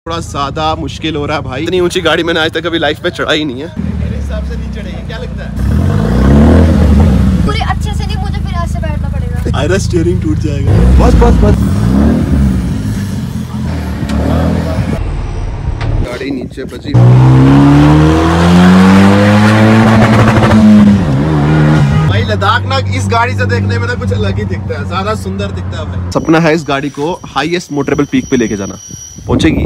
थोड़ा ज्यादा मुश्किल हो रहा है भाई। इतनी ऊंची गाड़ी मैंने आज तक कभी लाइफ में चढ़ा ही नहीं है। मेरे हिसाब से नहीं चढ़ेगी, क्या लगता है? पूरे अच्छे से नहीं, मुझे फिर ऐसे बैठना पड़ेगा। आयरा स्टीयरिंग टूट जाएगा। बस बस बस, गाड़ी नीचे बची। भाई लद्दाख ना इस गाड़ी से देखने में ना कुछ अलग ही दिखता है, ज्यादा सुंदर दिखता है भाई। सपना है इस गाड़ी को हाईएस्ट मोटरेबल पीक पे लेके जाना, पहुंचेगी।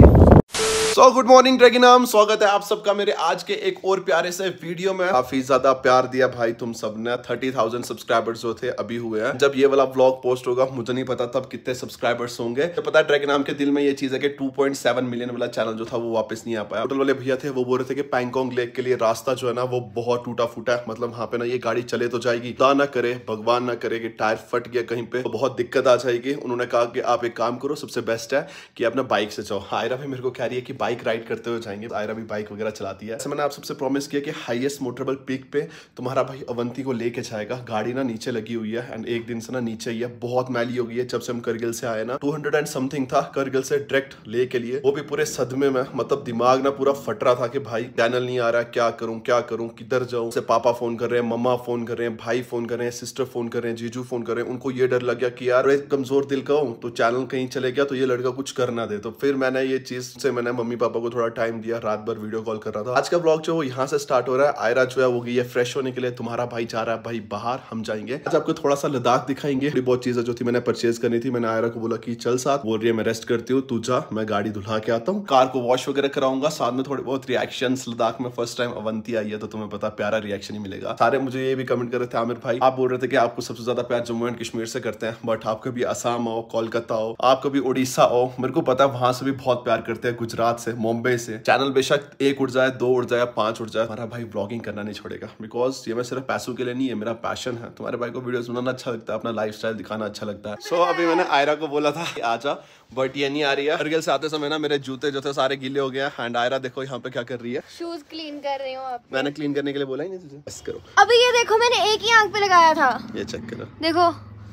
सो गुड मॉर्निंग ड्रैगिनाम, स्वागत है आप सबका मेरे आज के एक और प्यारे से वीडियो में। काफी ज्यादा प्यार दिया भाई तुम सबने। 30,000 सब्सक्राइबर्स जो थे अभी हुए हैं। जब ये वाला व्लॉग पोस्ट होगा मुझे नहीं पता तब कितने सब्सक्राइबर्स होंगे। तो पता है ड्रैगिनाम के दिल में ये चीज है कि 2.7 मिलियन वाला चैनल जो था वो वापस नहीं आ पाया। होटल वाले भैया थे वो बोल रहे थे कि पैंगोंग लेक के लिए रास्ता जो है ना वो बहुत टूटा फूटा है, मतलब वहां पे ना ये गाड़ी चले तो जाएगी, खुदा ना करे भगवान ना करे कि टायर फट गया कहीं पे तो बहुत दिक्कत आ जाएगी। उन्होंने कहा कि आप एक काम करो, सबसे बेस्ट है कि अपना बाइक से जाओ। आयरा भी मेरे को कह रही है कि बाइक राइड करते हुए जाएंगे। आयरा भी बाइक वगैरह चलाती है। मैंने आप सबसे प्रॉमिस किया कि हाईएस्ट मोटरेबल पीक पे तुम्हारा भाई अवंती को लेके जाएगा। गाड़ी ना नीचे लगी हुई है एंड एक दिन से ना नीचे ही है, बहुत मैली हो गई है। जब से हम करगिल से आए ना 200 एंड समथिंग था करगिल से डायरेक्ट ले के लिए, वो भी पूरे सदमे में, मतलब दिमाग ना पूरा फट रहा था कि भाई चैनल नहीं आ रहा, क्या करूं किधर जाऊं। से पापा फोन कर रहे हैं, मम्मा फोन कर रहे हैं, भाई फोन कर रहे हैं, सिस्टर फोन कर रहे हैं, जीजू फोन कर रहे हैं। उनको ये डर लग गया कि यार एक कमजोर दिल का हूं तो चैनल कहीं चले गया तो ये लड़का कुछ कर ना दे। तो फिर मैंने ये चीज से मैंने मम्मी पापा को थोड़ा टाइम दिया, रात भर वीडियो कॉल कर रहा था। आज का ब्लॉग जो यहाँ से स्टार्ट हो रहा है। आयरा जो है वो गई है फ्रेश होने के लिए, तुम्हारा भाई जा रहा है भाई बाहर, हम जाएंगे। आज आपको थोड़ा सा लद्दाख दिखाएंगे। बहुत चीजें जो थी मैंने परचेज करनी थी। मैंने आयरा को बोला कि चल साथ, बोल रही है मैं रेस्ट करती हूँ, तू जा, मैं गाड़ी धुला के आता हूँ, कार को वॉश वगैरह कराऊंगा, साथ में थोड़े बहुत रिएक्शंस। लद्दाख में फर्स्ट टाइम अवंती आई है तो तुम्हें पता प्यारा रिएक्शन ही मिलेगा। सारे मुझे ये भी कमेंट कर रहे थे, आमिर भाई आप बोल रहे थे कि आपको सबसे ज्यादा प्यार जम्मू एंड कश्मीर से करते हैं, बट आप कभी असम आओ, कोलकाता आओ, आप कभी उड़ीसा आओ, मेरे को पता है वहां से भी बहुत प्यार करते हैं, गुजरात से, मुंबई से। चैनल बेशक एक उड़ जाए, 2 उड़ जाए, 5 उड़ जाए, हमारा भाई ब्लॉगिंग करना नहीं छोड़ेगा। बिकॉज ये मैं सिर्फ पैसों के लिए नहीं है, मेरा पैशन है। तुम्हारे भाई को वीडियोस बनाना अच्छा लगता है, अपना लाइफस्टाइल दिखाना अच्छा लगता है। सो अभी मैंने आयरा को बोला था आजा, बट ये नहीं आ रही है। करगिल से आते समय ना मेरे जूते जो थे सारे गीले हो गए एंड आयरा देखो यहाँ पे क्या कर रही है, शूज क्लीन कर रही हूँ। मैंने क्लीन करने के लिए बोला ही नहीं तुझे। बस करो। अभी ये देखो मैंने एक ही आंख पे लगाया था, ये चेक करो, देखो।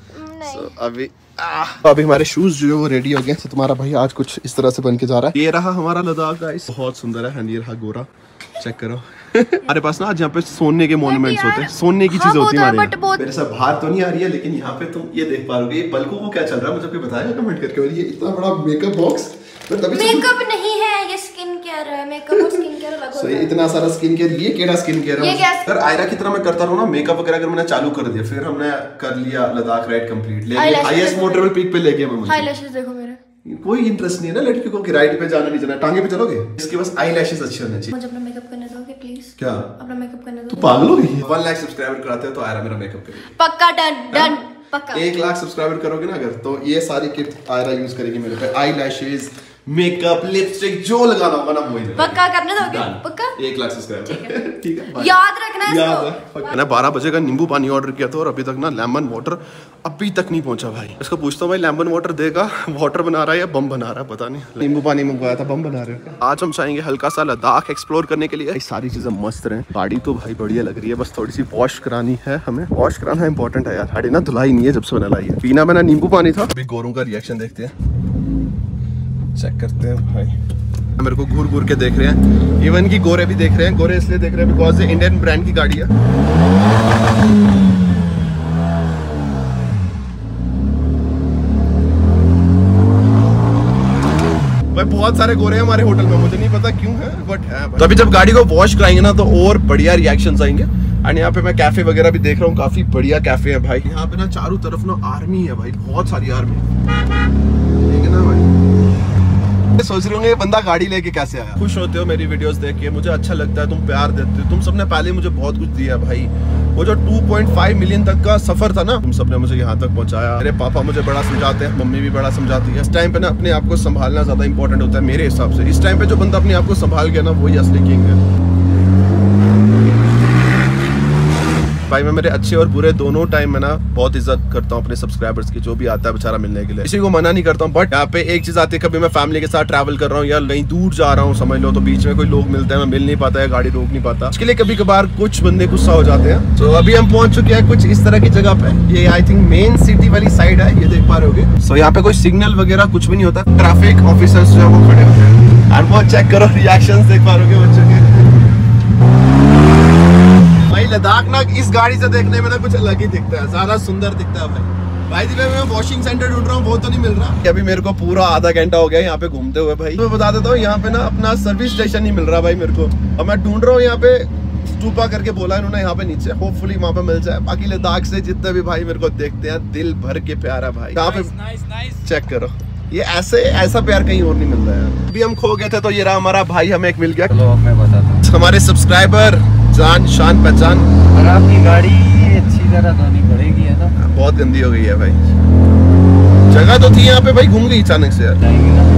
अभी हमारे शूज जो है वो रेडी हो गए। तो तुम्हारा भाई आज कुछ इस तरह से बन के जा रहा है। ये रहा हमारा लद्दाख गाइस, बहुत सुंदर है। ये रहा गोरा, चेक करो। हमारे पास ना आज यहाँ पे सोने के मॉन्यूमेंट्स होते हैं, सोने की चीजें होती है मेरे साथ। बाहर तो नहीं आ रही है लेकिन यहाँ पे तुम ये देख पा रहे हो। पलकों को क्या चल रहा है मुझे कोई बताएगा कमेंट करके। और ये इतना बड़ा मेकअप बॉक्स, मेकअप नहीं है ये स्किन केयर है। मेकअप और स्किन केयर अलग होता है। इतना सारा स्किन केयर, ये केड़ा स्किन केयर है। अगर आयरा की तरह मैं करता रहूं ना मेकअप वगैरह, अगर मैंने चालू कर दिया, फिर हमने कर लिया लद्दाख राइड कंप्लीट, लेकिन हाईएस्ट मोटरेबल पीक पे ले गया मैं। हाईलैशेस देखो मेरे, कोई इंटरेस्ट नहीं है ना लड़कियों को कि राइड पे जाना नहीं जाना, टांगे पे चलोगे। इसके बस आई लैशेस अच्छे होने चाहिए। मुझे अपना मेकअप करने दोगे प्लीज? क्या अपना मेकअप करने दो? तू पागल हो गई? 1 लाख सब्सक्राइबर कराते हो तो आयरा मेरा मेकअप करेगी पक्का। डन पक्का। 1 लाख सब्सक्राइबर करोगे ना अगर, तो ये सारी किट आयरा यूज करेगी मेरे पे। आई लैशेस, मेकअप, लिपस्टिक, जो लगाना होगा ना वही पक्का करने दोगे? पक्का 1 लाख सब्सक्राइबर, ठीक है। याद रखना इसको। मैंने 12 बजे का नींबू पानी ऑर्डर किया था और अभी तक ना लेमन वाटर अभी तक नहीं पहुंचा भाई। इसको पूछता हूँ भाई लेमन वाटर देगा, वाटर बना रहा है या बम बना रहा है, पता नहीं। नींबू पानी मंगवाया था, बम बना रहे हो। आज हम चाहेंगे हल्का सा लद्दाख एक्सप्लोर करने के लिए। सारी चीजें मस्त रहे। गाड़ी तो भाई बढ़िया लग रही है, बस थोड़ी सी वॉश करानी है हमें। वॉश कराना इंपॉर्टेंट है यार, गाड़ी ना धुलाई नहीं है जब से मैंने लाई है। पीना मैंने नींबू पानी था। अभी गोरों का रिएक्शन देखते हैं, चेक करते हैं भाई। मेरे को घूर घूर के देख रहे हैं, इवन की गोरे भी देख रहे हैं। गोरे इसलिए देख रहे हैं बिकॉज ये इंडियन ब्रांड की गाड़ी है। भाई बहुत सारे गोरे हैं हमारे होटल में, मुझे नहीं पता क्यों है बट है। तो अभी जब गाड़ी को वॉश कराएंगे ना तो और बढ़िया रिएक्शंस आएंगे। एंड यहाँ पे मैं कैफे वगैरह भी देख रहा हूँ, काफी बढ़िया कैफे है भाई। यहाँ पे ना चारों तरफ ना आर्मी है भाई, बहुत सारी आर्मी, ठीक है ना भाई। सोच रहे होंगे ये बंदा गाड़ी लेके कैसे आया। खुश होते हो मेरी वीडियोस देख के, मुझे अच्छा लगता है, तुम प्यार देते हो। तुम सबने पहले मुझे बहुत कुछ दिया भाई। वो जो 2.5 मिलियन तक का सफर था ना, तुम सबने मुझे यहाँ तक पहुँचाया। मेरे पापा मुझे बड़ा समझाते हैं, मम्मी भी बड़ा समझाती है। इस टाइम पे ना अपने आप को संभालना ज्यादा इंपॉर्टेंट होता है मेरे हिसाब से। इस टाइम पे जो बंदा अपने आप को संभाल गया ना वही असली किंग है भाई। मैं मेरे अच्छे और बुरे दोनों टाइम में ना बहुत इज्जत करता हूँ अपने सब्सक्राइबर्स की, जो भी आता है बेचारा मिलने के लिए, किसी को मना नहीं करता हूँ। बट यहाँ पे एक चीज आती है, कभी मैं फैमिली के साथ ट्रैवल कर रहा हूँ या कहीं दूर जा रहा हूँ समझ लो, तो बीच में कोई लोग मिलते हैं, मैं मिल नहीं पाता है, गाड़ी रोक नहीं पाता, उसके लिए कभी कभार कुछ बंदे गुस्सा हो जाते हैं। तो अभी हम पहुंच चुके हैं कुछ इस तरह की जगह पे। ये आई थिंक मेन सिटी वाली साइड है, ये देख पा रहे होगे। सो यहाँ पे कोई सिग्नल वगैरह कुछ भी नहीं होता, ट्रैफिक ऑफिसर्स जो है वो खड़े होते हैं। और वो चेक करो रिएक्शंस देख पा रहे हो बच्चों के। भाई लद्दाख ना इस गाड़ी से देखने में ना कुछ अलग ही दिखता है, ज्यादा सुंदर दिखता है भाई मैं वॉशिंग सेंटर ढूंढ रहा हूँ, वो तो नहीं मिल रहा। अभी मेरे को पूरा आधा घंटा हो गया यहाँ पे घूमते हुए भाई। मैं बता देता हूँ यहाँ पे ना अपना सर्विस स्टेशन नहीं मिल रहा भाई मेरे को, और मैं ढूंढ रहा हूँ यहाँ पे स्टूपा करके बोला इन्होंने यहाँ पे नीचे, होपफुली वहाँ पे मिल जाए। बाकी लद्दाख से जितने भी भाई मेरे को देखते हैं दिल भर के प्यारा भाई। यहाँ पे चेक करो, ये ऐसा प्यार कहीं और नहीं मिलता है। अभी हम खो गए थे तो ये रहा हमारा भाई, हमें एक मिल गया। चलो मैं बताता हूँ। हमारे सब्सक्राइबर जान शान पहचान। और आपकी गाड़ी अच्छी तरह धोनी पड़ेगी है ना, बहुत गंदी हो गई है भाई। जगह तो थी यहाँ पे भाई, घूम गई अचानक से यार। जाएंगे ना।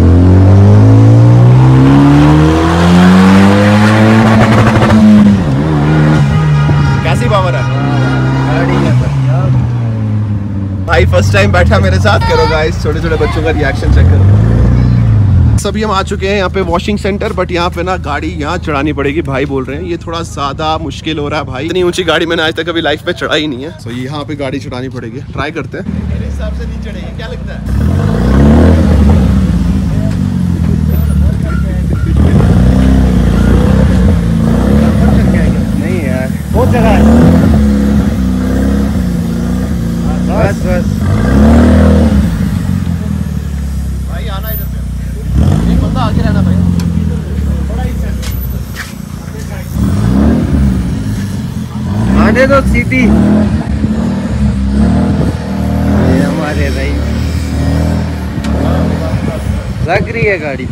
कैसी पावर है गाड़ी है बढ़िया भाई। फर्स्ट टाइम बैठा मेरे साथ, करो गाइस छोटे छोटे बच्चों का रिएक्शन चेक करो। सभी हम आ चुके हैं यहाँ पे वॉशिंग सेंटर, बट यहाँ पे ना गाड़ी यहाँ चढ़ानी पड़ेगी भाई बोल रहे हैं। ये थोड़ा ज्यादा मुश्किल हो रहा है भाई, इतनी ऊंची गाड़ी मैंने आज तक कभी लाइफ पे चढ़ा ही नहीं है। तो यहाँ पे गाड़ी चढ़ानी पड़ेगी, ट्राई करते हैं। मेरे हिसाब से नहीं चढ़ेगी, क्या लगता है? नहीं यार, बहुत जगह है। बस भाई आना इधर पे, एक बंदा आगे रहना भाई। आने दो सिटी। ये हमारे रही लग रही है गाड़ी।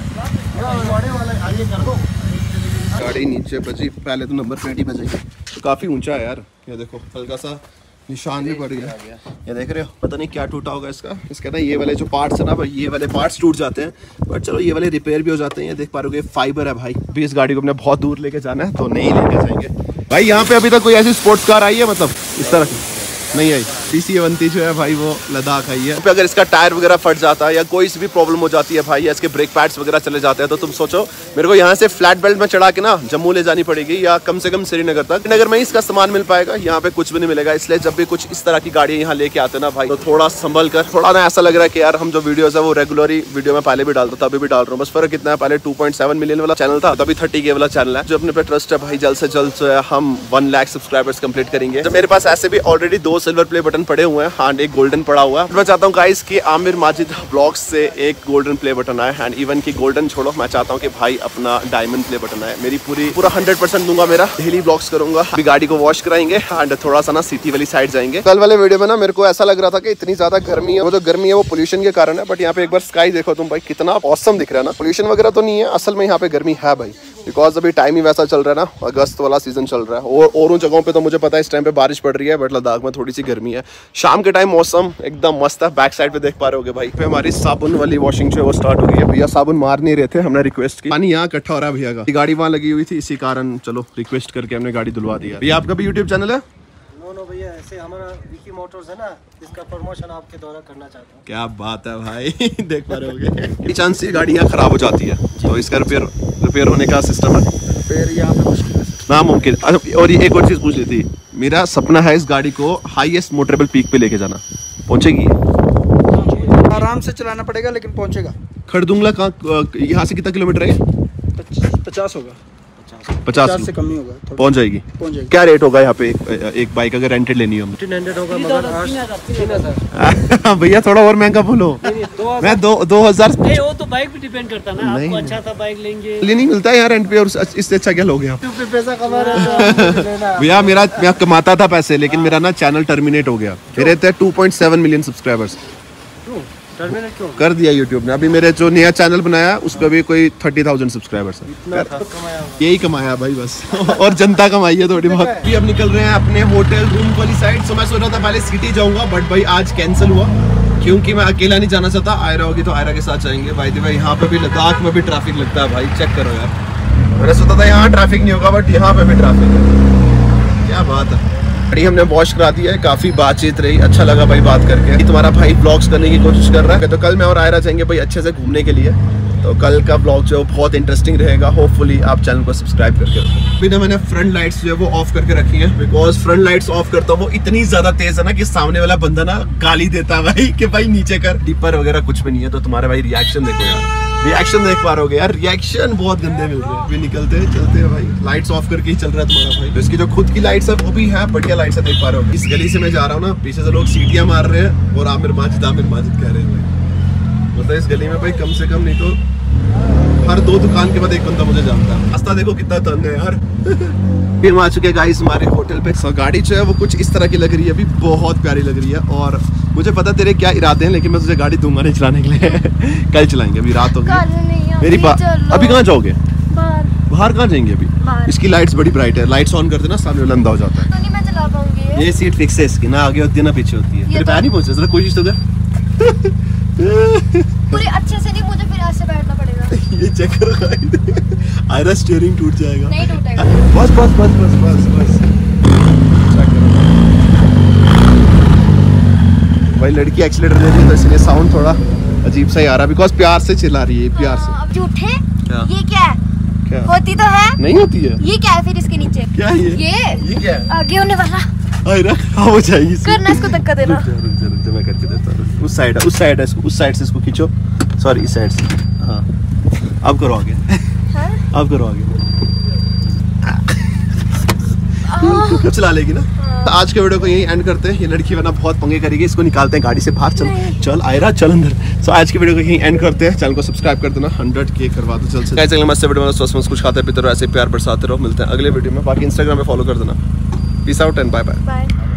गाड़ी नीचे बजी, पहले तो नंबर प्लेट ही बजेगी। तो काफी ऊंचा है यार, ये देखो हल्का सा निशान भी पड़ गया। ये देख रहे हो, पता नहीं क्या टूटा होगा इसका ना ये वाले जो पार्ट्स है ना भाई, ये वाले पार्ट्स टूट जाते हैं, बट चलो ये वाले रिपेयर भी हो जाते हैं। ये देख पा रहे हो, फाइबर है भाई। अभी इस गाड़ी को अपने बहुत दूर लेके जाना है तो नहीं लेके जाएंगे भाई। यहाँ पे अभी तक कोई ऐसी स्पोर्ट्स कार आई है, मतलब इस तरह नहीं आई। CC-130 जो है भाई वो लद्दाख आई है। अगर इसका टायर वगैरह फट जाता है या कोई सी भी प्रॉब्लम हो जाती है भाई, या इसके ब्रेक पैड्स वगैरह चले जाते हैं, तो तुम सोचो मेरे को यहाँ से फ्लैट बेल्ट में चढ़ा के ना जम्मू ले जानी पड़ेगी, या कम से कम श्रीनगर तक। श्रीनगर में इसका सामान मिल पाएगा, यहाँ पे कुछ भी नहीं मिलेगा। इसलिए जब भी कुछ इस तरह की गाड़ियाँ यहाँ लेके आते ना भाई, तो थोड़ा संभल कर। थोड़ा ना ऐसा लग रहा है कि यार हम जो वीडियोस है वो रेगुलरली वीडियो में पहले भी डालता था, अभी भी डाल रहा हूँ। बस फर्क कितना है, पहले 2.7 मिलियन वाला चैनल था, तभी 30K वाला चैनल है। जो अपने पे ट्रस्ट है भाई, जल्द से जल्द जो है हम 1 लाख सब्सक्राइबर्स कंप्लीट करेंगे। तो मेरे पास ऐसे भी ऑलरेडी 2 सिल्वर प्ले बटन पड़े हुए हैं, हाँ एक गोल्डन पड़ा हुआ है। मैं चाहता हूँ गाइस कि आमिर माजिद ब्लॉग्स से एक गोल्डन प्ले बटन आए, एंड इवन की गोल्डन छोड़ो, मैं चाहता हूँ कि भाई अपना डायमंड प्ले बटन आए। मेरी पूरा 100% दूंगा मेरा। डेली ब्लॉग्स करूंगा, अभी गाड़ी को वॉश कराएंगे एंड थोड़ा सा ना सिटी वाली साइड जाएंगे। कल वाले वीडियो में ना मेरे को ऐसा लग रहा था कि इतनी ज्यादा गर्मी है, वो जो गर्मी है वो पोल्यूशन के कारण है, बट यहाँ पे एक बार स्काई देखो तुम भाई, कितना ऑसम दिख रहा है ना। पोल्यूशन वगैरह तो नहीं है, असल में यहाँ पे गर्मी है भाई, बिकॉज अभी टाइम ही वैसा चल रहा है ना, अगस्त वाला सीजन चल रहा है। और उन जगहों पे तो मुझे पता है इस टाइम पे बारिश पड़ रही है, बट लद्दाख में थोड़ी सी गर्मी है। शाम के टाइम मौसम एकदम मस्त है। बैक साइड पे देख पा रहे होगे भाई, पे हमारी साबुन वाली वॉशिंग जो है वो स्टार्ट हो गई है। भैया साबुन मार नहीं रहे थे, हमने रिक्वेस्ट की, पानी यहाँ इकट्ठा हो रहा है भैया का। गाड़ी वहाँ लगी हुई थी, इसी कारण चलो रिक्वेस्ट करके हमने गाड़ी धुलवा दिया। भैया आपका भी यूट्यूब चैनल है? नो भैया, ऐसे हमारा विकी मोटर्स है ना, इसका प्रमोशन आपके द्वारा करना चाहता हूँ। क्या बात है भाई देख पा रहे होगे। चांस ये गाड़ी यहाँ खराब हो जाती है तो इसका रिपेयर होने का सिस्टम है? फिर यहाँ पे मुश्किल है नामुमकिन। और ये एक और चीज पूछ ली थी, मेरा सपना है इस गाड़ी को हाईएस्ट मोटरेबल पीक पे लेके जाना, पहुंचेगी? आराम से चलाना पड़ेगा लेकिन पहुंचेगा। खड़दुंगला कहाँ, यहाँ से कितना किलोमीटर है? 50 होगा, 50 से कम ही होगा। पहुंच जाएगी। क्या रेट होगा यहाँ पे एक बाइक अगर रेंटेड लेनी हो? 1500 होगा, मगर 3000 भैया थोड़ा और महंगा बोलो। मैं 2000 वो तो बाइक पे डिपेंड करता है ना, आपको अच्छा सा बाइक लेंगे नहीं मिलता है यार रेंट पे, और इससे अच्छा क्या लोगे आप? पैसा कमा रहे भैया मैं कमाता था पैसे, लेकिन मेरा ना चैनल टर्मिनेट हो गया। मेरे थे 2.7 मिलियन सब्सक्राइबर्स, टर्मिनेट क्यों कर दिया यूट्यूब ने। अभी मेरे जो नया चैनल बनाया उस पर भी कोई 30,000 सब्सक्राइबर्स है। यही कमाया भाई बस और जनता कमाई है थोड़ी बहुत। अभी अब निकल रहे हैं अपने होटल रूम वाली साइड। सो मैं सोच रहा था पहले सिटी जाऊंगा, बट भाई आज कैंसिल हुआ क्योंकि मैं अकेला नहीं जाना चाहता। आयरा होगी तो आयरा के साथ जाएंगे। भाई यहाँ पे भी लद्दाख में भी ट्रैफिक लगता है भाई, चेक करो यार। मैंने सोचा था यहाँ ट्रैफिक नहीं होगा, बट यहाँ पे भी ट्रैफिक है। क्या बात है। गाड़ी हमने वॉश करा दी है, काफी बातचीत रही, अच्छा लगा भाई बात करके। तुम्हारा भाई ब्लॉग्स करने की कोशिश कर रहा है, तो कल मैं और आयरा जाएंगे भाई अच्छे से घूमने के लिए। तो कल का ब्लॉग जो है बहुत इंटरेस्टिंग रहेगा। होपफुली आप चैनल को सब्सक्राइब करके रखो। अभी ना मैंने फ्रंट लाइट्स जो है वो ऑफ करके रखी है, बिकॉज फ्रंट लाइट्स ऑफ करता हूँ वो इतनी ज्यादा तेज है ना कि सामने वाला बंदा ना गाली देता है भाई कि भाई नीचे कर। डिपर वगैरह कुछ भी नहीं है, तो तुम्हारा भाई रिएक्शन देखो यार। रिएक्शन देख पा रहे हो यार, रिएक्शन बहुत गंदे मिल रहे हैं। अभी निकलते हैं, चलते हैं भाई। लाइट्स ऑफ करके ही चल रहा है तुम्हारा भाई। तो इसकी जो खुद की लाइट्स है वो भी है, बढ़िया लाइट्स है, देख पा रहे हो। इस गली से मैं जा रहा हूँ ना, पीछे से लोग सीटियां मार रहे हैं और आमिर माजिद कह रहे हैं भाई। मतलब इस गली में भाई कम से कम नहीं तो हर 2 दुकान के बाद एक बंदा मुझे जानता है। रास्ता देखो कितना तंग है यार। फिर हम आ चुके हैं गाइस हमारे होटल पे। सो गाड़ी जो है वो कुछ इस तरह की लग रही है, अभी बहुत प्यारी लग रही है। और मुझे पता तेरे क्या इरादे हैं, लेकिन मैं तुझे गाड़ी दूंगा नहीं चलाने के लिए। कल चलाएंगे, अभी रात होगी। मेरी बात, अभी कहाँ जाओगे? बाहर कहाँ जाएंगे अभी? इसकी लाइट्स बड़ी ब्राइट है, लाइट्स ऑन कर देना सामने वाला अंधा हो जाता है। तो नहीं मैं चला पाऊंगी। ये सीट फिक्स है इसकी, ना आगे होती है ना पीछे होती है। तेरे पैर नहीं पहुंचे, जरा कोशिश तो कर। पूरे अच्छे से नहीं, मुझे फिर ऐसे बैठना पड़ेगा। ये चेक करो, आयरा स्टीयरिंग टूट जाएगा। नहीं टूटेगा। बस बस बस बस बस बस। भाई लड़की एक्सीलेटर दे रही है तो इसलिए साउंड थोड़ा अजीब सा ही आ रहा है, बिकॉज प्यार से चिल्ला रही है, प्यार से। अब झूठे क्या? ये क्या है? क्या होती तो है, नहीं होती है। ये क्या है फिर इसके नीचे? क्या है ये ये क्या है? आगे होने वाला। आयरा खराब हो जाएगी। करना इसको धक्का देना। रुक जा मैं करके देता हूँ। उस साइड है इसको, उस साइड से इसको खींचो। सॉरी इस साइड से। हाँ अब करो आगे। अब करो आगे। क्यों चला लेगी ना। तो आज के वीडियो को यही एंड करते हैं। ये लड़की वरना बहुत पंगे करेगी, इसको निकालते हैं गाड़ी से बाहर। चल आयरा चल अंदर। सो आज के वीडियो को यही एंड करते हैं। चैनल को सब्सक्राइब कर देना, 100K करवा दो जल्द से। चैनल मस्त वीडियो में स्वस्थ कुछ खाते पीते रहो, ऐसे प्यार बरसाते रहो। मिलते हैं अगले वीडियो में। बाकी इंस्टाग्राम पे फॉलो कर देना। Peace out and bye bye.